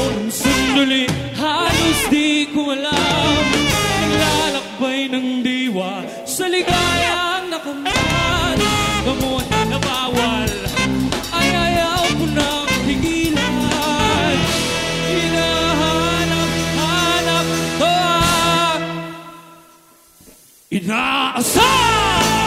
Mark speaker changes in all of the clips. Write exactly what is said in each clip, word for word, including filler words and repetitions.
Speaker 1: Nung sandali, halos di ko alam, naglalakbay ng diwa sa ligayang nakamtan. Gamot na bawal ay ayaw ko nang tigilan. Hinahanap-hanap ko ang inaasam.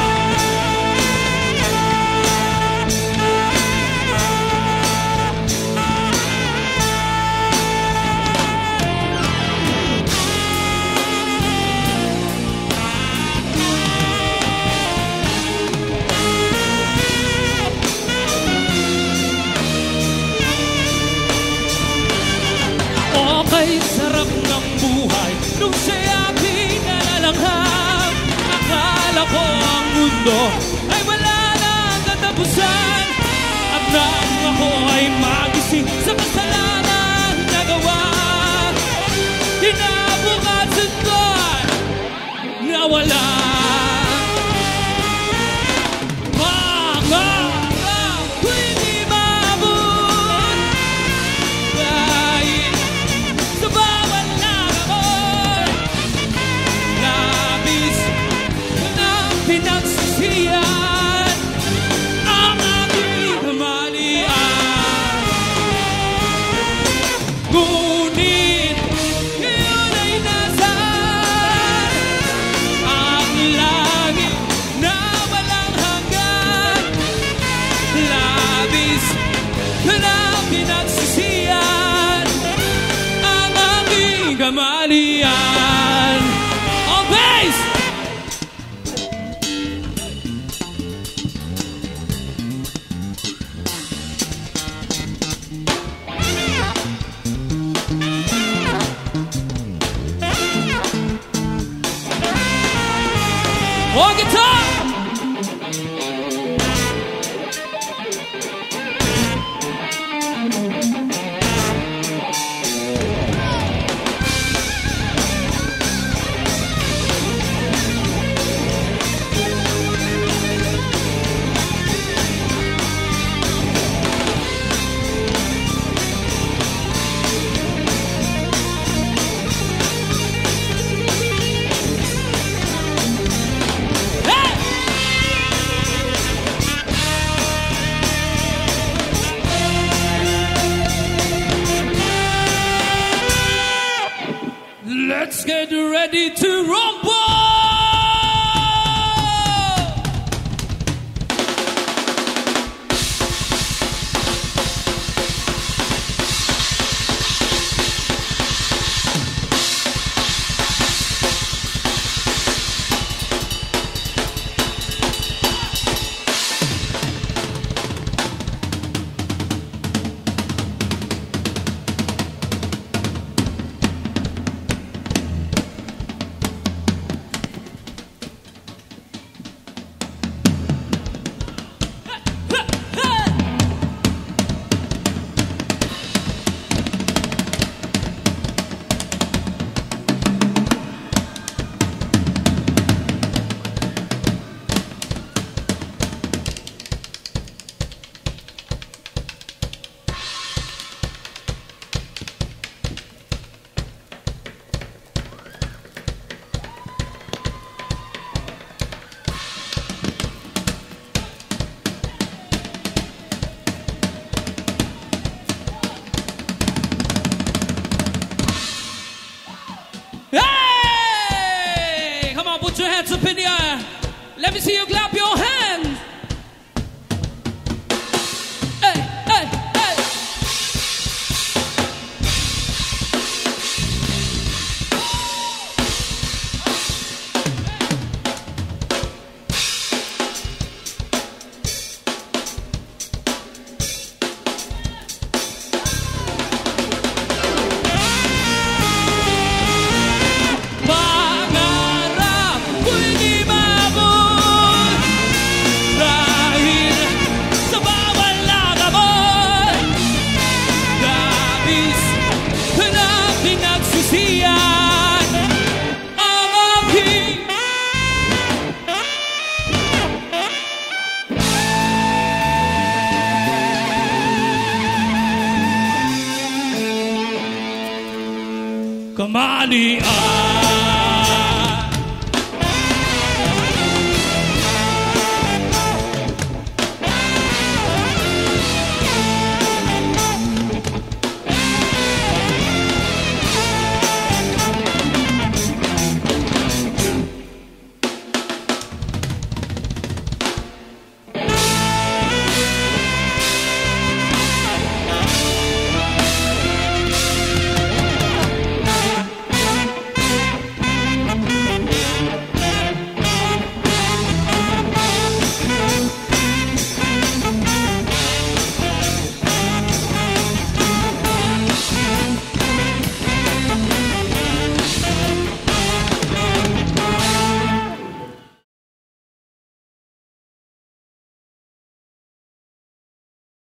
Speaker 1: Okay, sarap ng buhay nung siya'y aking nalalanghap. Akala ko ang mundo ay wala nang katapusan. At nang ako ay magising sa kasalanan nagawa, kinabukasan ko'y nawala. Pinagsisiyan ang aking kamalian. Ngunit yun ay nasaan ang langit na walang hanggan. Labis ka na pinagsisiyan ang aking kamalian. On base! On guitar! Let's get ready to rumble! Hey! Come on, put your hands up in the air. Let me see you clap your hands. Hey, hey, hey. Pangarap ko'y di maabot. kamalian.